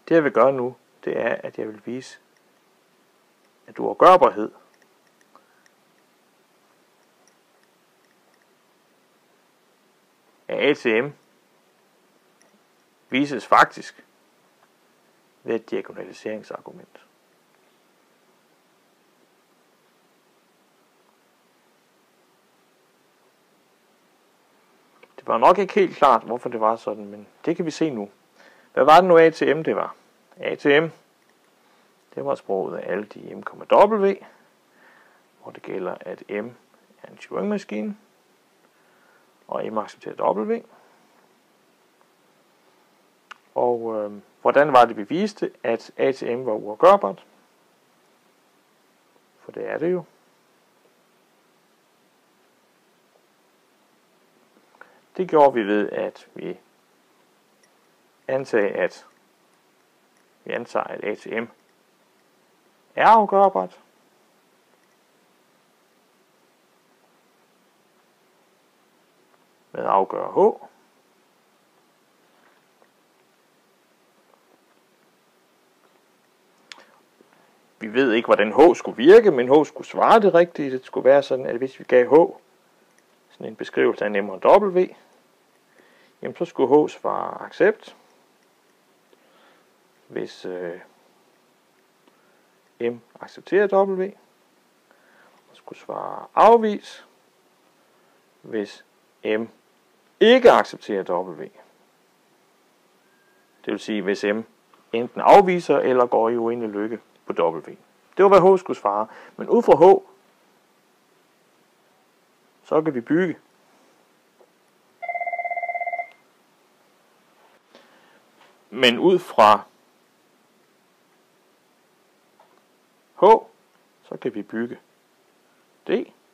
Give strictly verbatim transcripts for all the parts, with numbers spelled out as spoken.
Det jeg vil gøre nu, det er, at jeg vil vise, at uafgørbarhed af A til M vises faktisk ved et diagonaliseringsargument. Det var nok ikke helt klart, hvorfor det var sådan, men det kan vi se nu. Hvad var det nu A til M, det var? A til M, det var sproget af alt i M, W, hvor det gælder, at M er en Turing-maskine, og M accepterer W. Og øh, hvordan var det, vi viste, at A til M var uafgørbart? For det er det jo. Det gjorde vi ved, at vi antager, at vi antager, at A til M er afgørbart. Med afgør H. Vi ved ikke, hvordan H skulle virke, men H skulle svare det rigtigt. Det skulle være sådan, at hvis vi gav H sådan en beskrivelse af M og W, jamen så skulle H svare accept, hvis øh, M accepterer W, og skulle svare afvis, hvis M ikke accepterer W. Det vil sige, hvis M enten afviser eller går i uendelig lykke på W. Det var, hvad H skulle svare. Men ud fra H, så kan vi bygge. Men ud fra H, så kan vi bygge D.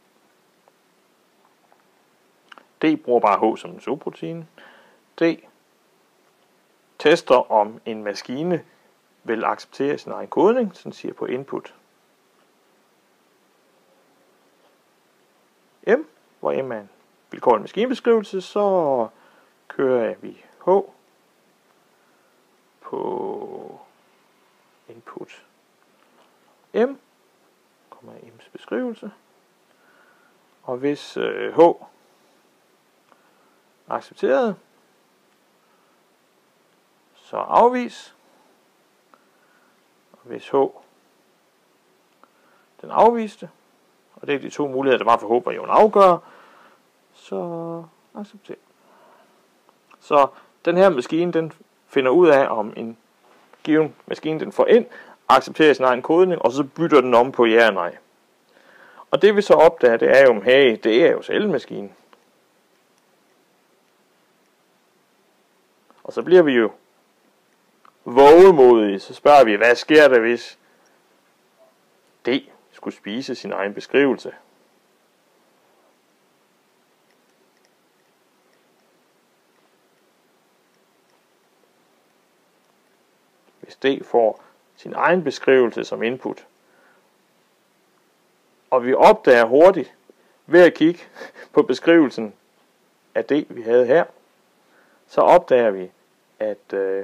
D bruger bare H som en subroutine. D tester, om en maskine vil acceptere sin egen kodning, så den siger på input M, hvor M er en vilkårlig maskinebeskrivelse, så kører vi H på input M, kommer M's beskrivelse, og hvis øh, H accepteret, så afvis, og hvis H den afviste, og det er de to muligheder, der var for H, var jo en afgør, så accepter. Så den her maskine, den finder ud af, om en given maskine, den får ind, accepterer sin egen kodning, og så bytter den om på ja og nej. Og det vi så opdager, det er jo, hey, det er jo selv en maskine. Og så bliver vi jo vågemodige, så spørger vi, hvad sker der, hvis D skulle spise sin egen beskrivelse? Hvis D får sin egen beskrivelse som input, og vi opdager hurtigt ved at kigge på beskrivelsen af D, vi havde her, så opdager vi, at øh,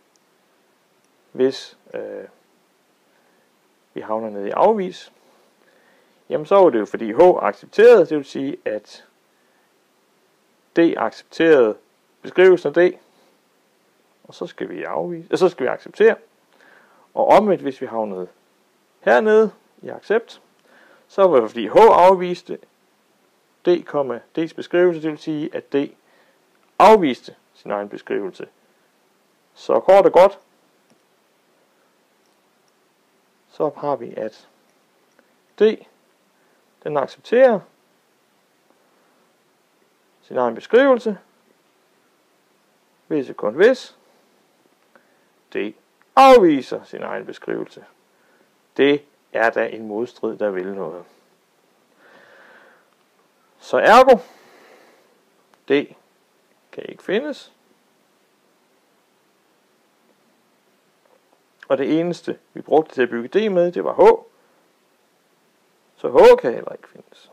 hvis øh, vi havner nede i afvis, jamen så var det jo fordi H accepterede, det vil sige, at D accepterede beskrivelsen af D, og så skal vi afvise, og så skal vi acceptere. Og omvendt, hvis vi havnede hernede i accept, så var det fordi H afviste D, D's beskrivelse, det vil sige, at D afviste sin egen beskrivelse. Så kort og godt, så har vi, at D, den accepterer sin egen beskrivelse, hvis og kun hvis D afviser sin egen beskrivelse. Det er da en modstrid, der vil noget. Så ergo, D kan ikke findes. Og det eneste, vi brugte til at bygge D med, det var H. Så H kan heller ikke findes.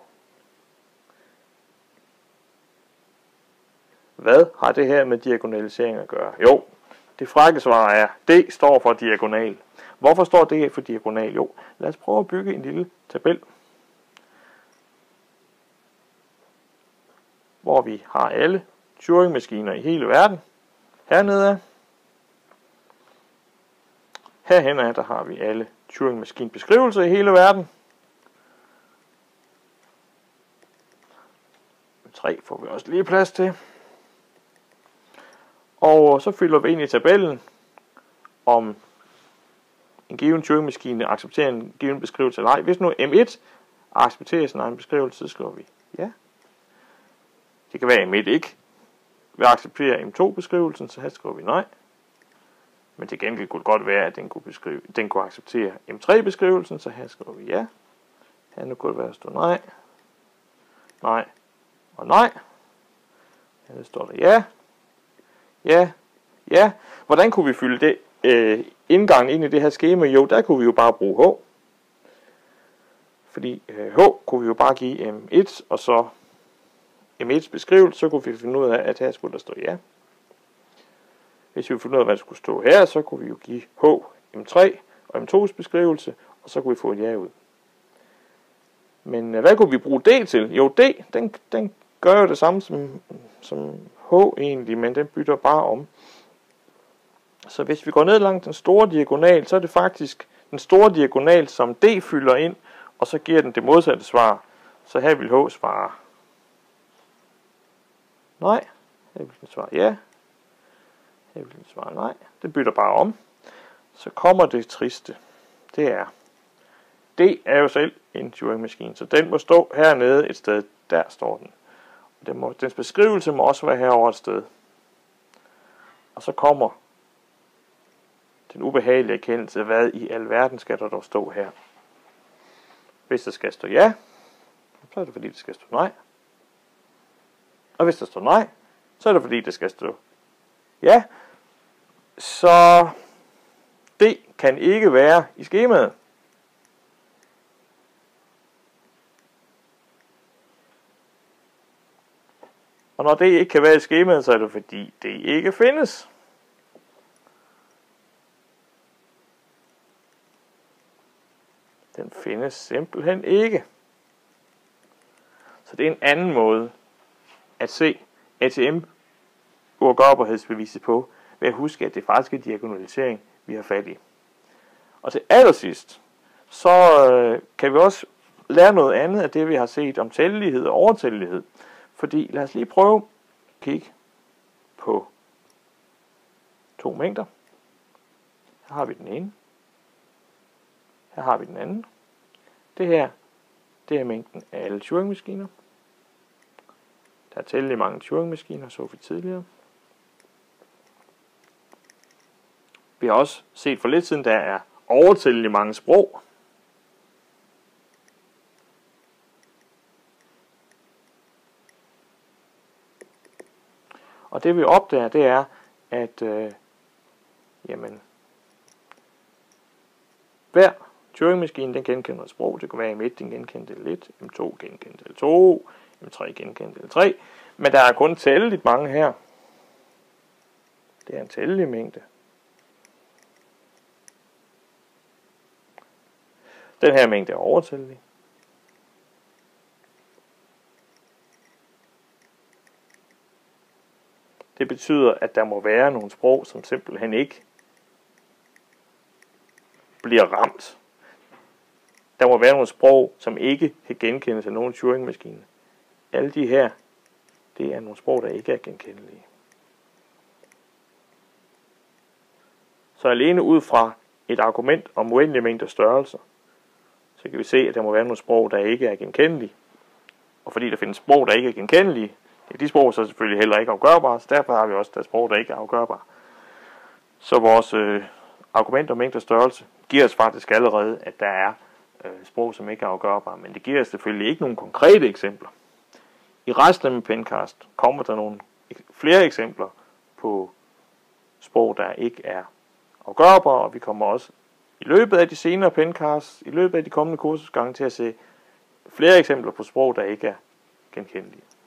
Hvad har det her med diagonalisering at gøre? Jo, det frække svar er, D står for diagonal. Hvorfor står D for diagonal? Jo, lad os prøve at bygge en lille tabel, hvor vi har alle Turing-maskiner i hele verden. Hernede af. Herhen af, der har vi alle Turing-maskinbeskrivelser i hele verden. tre får vi også lige plads til. Og så fylder vi ind i tabellen, om en given Turing-maskine accepterer en given beskrivelse eller ej. Hvis nu M et accepterer sin egen beskrivelse, så skriver vi ja. Det kan være, at M et ikke vil acceptere M to beskrivelsen, så her skriver vi nej. Men til gengæld kunne det godt være, at den kunne, beskrive, den kunne acceptere M tre beskrivelsen, så her skriver vi ja. Her nu kunne det være at stå nej, nej og nej. Her står der ja, ja, ja. Hvordan kunne vi fylde det øh, indgang ind i det her skema? Jo, der kunne vi jo bare bruge H. Fordi øh, H kunne vi jo bare give M et, og så M ets beskrivelse, så kunne vi finde ud af, at her skulle der stå ja. Hvis vi ville finde ud af, hvad der skulle stå her, så kunne vi jo give H, M tre og M to's beskrivelse, og så kunne vi få et ja ud. Men øh, hvad kunne vi bruge D til? Jo, D, den, den gør jo det samme som, som H egentlig, men den bytter bare om. Så hvis vi går ned langs den store diagonal, så er det faktisk den store diagonal, som D fylder ind, og så giver den det modsatte svar. Så her vil H svare nej, her vil den svare ja, her vil den svare nej. Den bytter bare om. Så kommer det triste. Det er, D er jo selv en Turing-maskine, så den må stå hernede et sted. Der står den. Den må, dens beskrivelse må også være herovre et sted. Og så kommer den ubehagelige erkendelse, hvad i alverden skal der dog stå her. Hvis der skal stå ja, så er det fordi, det skal stå nej. Og hvis der står nej, så er det fordi, det skal stå ja. Så D kan ikke være i skemaet. Og når D ikke kan være i skemaet, så er det fordi, D ikke findes. Den findes simpelthen ikke. Så det er en anden måde at se A T M-uafgørbarhedsbeviset på, ved at huske, at det faktisk er diagonalisering, vi har fat i. Og til allersidst, så øh, kan vi også lære noget andet af det, vi har set om tællelighed og overtællelighed. Fordi lad os lige prøve at kigge på to mængder. Her har vi den ene. Her har vi den anden. Det her, det er mængden af alle Turing-maskiner. Der er tællelig mange Turing-maskiner, så vi tidligere. Vi har også set for lidt siden, der er overtællelig mange sprog. Og det vi opdager, det er, at øh, jamen, hver Turing-maskine, den genkender et sprog. Det kan være M et, den genkendte L et, M to genkendte L to, M tre genkendte L tre. Men der er kun tælleligt mange her. Det er en tællelig mængde. Den her mængde er overtællelig. Det betyder, at der må være nogle sprog, som simpelthen ikke bliver ramt. Der må være nogle sprog, som ikke kan genkendes af nogen Turing-maskine. Alle de her, det er nogle sprog, der ikke er genkendelige. Så alene ud fra et argument om uendelige mængder størrelser, så kan vi se, at der må være nogle sprog, der ikke er genkendelige. Og fordi der findes sprog, der ikke er genkendelige, ja, de sprog er så selvfølgelig heller ikke afgørbare, så derfor har vi også der sprog, der ikke er afgørbare. Så vores øh, argument om mængder størrelse giver os faktisk allerede, at der er øh, sprog, som ikke er afgørbare, men det giver os selvfølgelig ikke nogle konkrete eksempler. I resten af min pencast kommer der nogle flere eksempler på sprog, der ikke er afgørbare, og vi kommer også i løbet af de senere pencasts, i løbet af de kommende kursusgange til at se flere eksempler på sprog, der ikke er genkendelige.